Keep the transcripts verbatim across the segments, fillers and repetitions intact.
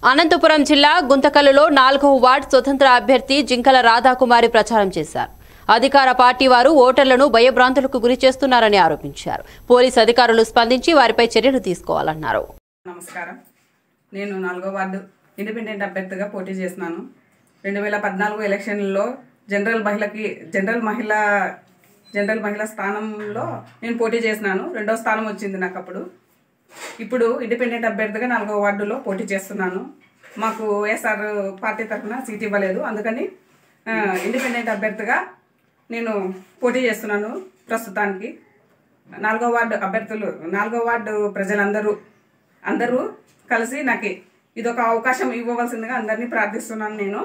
అనంతపురం జిల్లా గుంతకల్లులో నాలుగవ వార్డు స్వతంత్ర అభ్యర్థి జింకల రాధాకుమారి ప్రచారం చేశారు. అధికార పార్టీ వారు ఓటర్లను భయభ్రాంతులకు గురి చేస్తున్నారని ఆరోపించారు. పోలీసు అధికారులు స్పందించి వారిపై చర్యలు తీసుకోవాలన్నారు. నమస్కారం. నేను నాలుగవ వార్డు ఇండిపెండెంట్ అభ్యర్థిగా పోటీ చేస్తున్నాను. రెండు వేల పద్నాలుగు ఎలక్షన్లలో జనరల్ మహిళకి జనరల్ మహిళ జనరల్ మహిళా స్థానంలో నేను పోటీ చేసినాను. రెండో స్థానం వచ్చింది నాకు అప్పుడు. ఇప్పుడు ఇండిపెండెంట్ అభ్యర్థిగా నాలుగవ వార్డులో పోటీ చేస్తున్నాను. మాకు వైఎస్ఆర్ పార్టీ తరఫున సీట్ ఇవ్వలేదు, అందుకని ఇండిపెండెంట్ అభ్యర్థిగా నేను పోటీ చేస్తున్నాను. ప్రస్తుతానికి నాలుగవ వార్డు అభ్యర్థులు నాలుగవ వార్డు ప్రజలందరూ అందరూ కలిసి నాకు ఇదొక అవకాశం ఇవ్వవలసిందిగా అందరినీ ప్రార్థిస్తున్నాను. నేను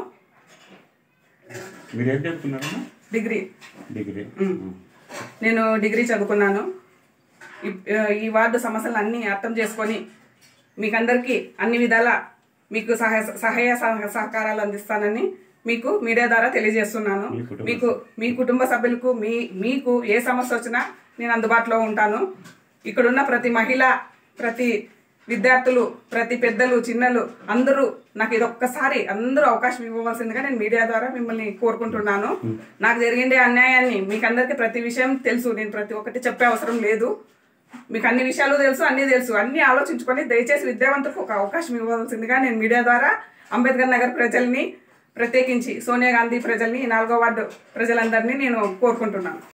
డిగ్రీ డిగ్రీ నేను డిగ్రీ చదువుకున్నాను. ఈ వార్డు సమస్యలు అన్నీ అర్థం చేసుకొని మీకందరికీ అన్ని విధాల మీకు సహాయ సహాయ సహకారాలు అందిస్తానని మీకు మీడియా ద్వారా తెలియజేస్తున్నాను. మీకు మీ కుటుంబ సభ్యులకు మీ మీకు ఏ సమస్య వచ్చినా నేను అందుబాటులో ఉంటాను. ఇక్కడున్న ప్రతి మహిళ, ప్రతి విద్యార్థులు, ప్రతి పెద్దలు, చిన్నలు అందరూ నాకు ఇదొక్కసారి అందరూ అవకాశం ఇవ్వవలసిందిగా నేను మీడియా ద్వారా మిమ్మల్ని కోరుకుంటున్నాను. నాకు జరిగిండే అన్యాయాన్ని మీకు అందరికీ ప్రతి విషయం తెలుసు. నేను ప్రతి ఒక్కటి చెప్పే అవసరం లేదు. మీకు అన్ని విషయాలు తెలుసు, అన్నీ తెలుసు. అన్నీ ఆలోచించుకొని దయచేసి విద్యావంతులకు ఒక అవకాశం ఇవ్వవలసిందిగా నేను మీడియా ద్వారా అంబేద్కర్ నగర్ ప్రజల్ని, ప్రత్యేకించి సోనియా గాంధీ ప్రజల్ని, నాలుగో వార్డు ప్రజలందరినీ నేను కోరుకుంటున్నాను.